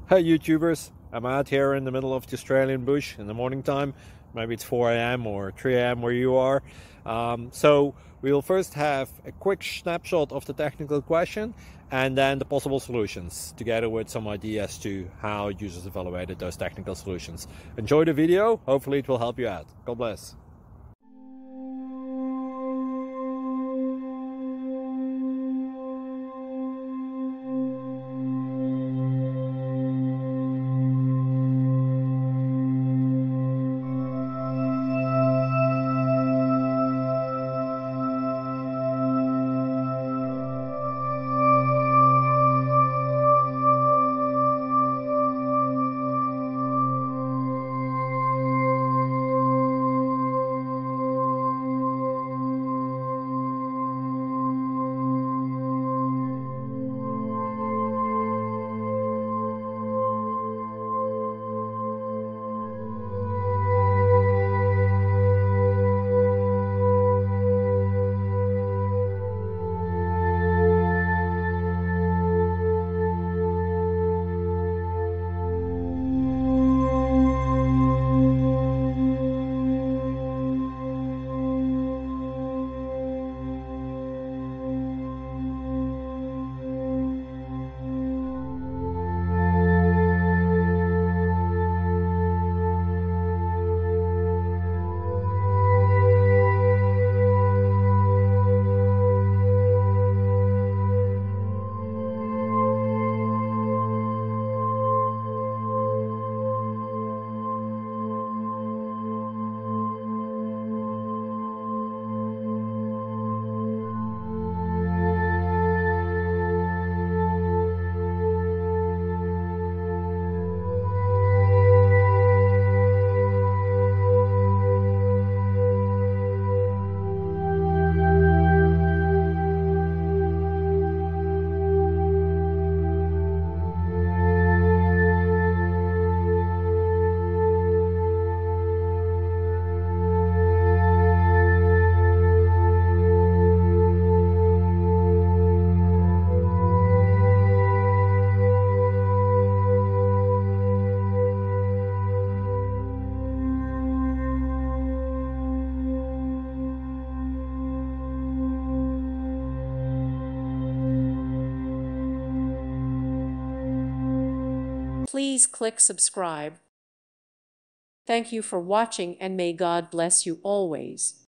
Hey YouTubers, I'm out here in the middle of the Australian bush in the morning time. Maybe it's 4 a.m. or 3 a.m. where you are. So we'll first have a quick snapshot of the technical question and then the possible solutions, together with some ideas to how users evaluated those technical solutions. Enjoy the video, hopefully it will help you out. God bless. Please click subscribe. Thank you for watching and may God bless you always.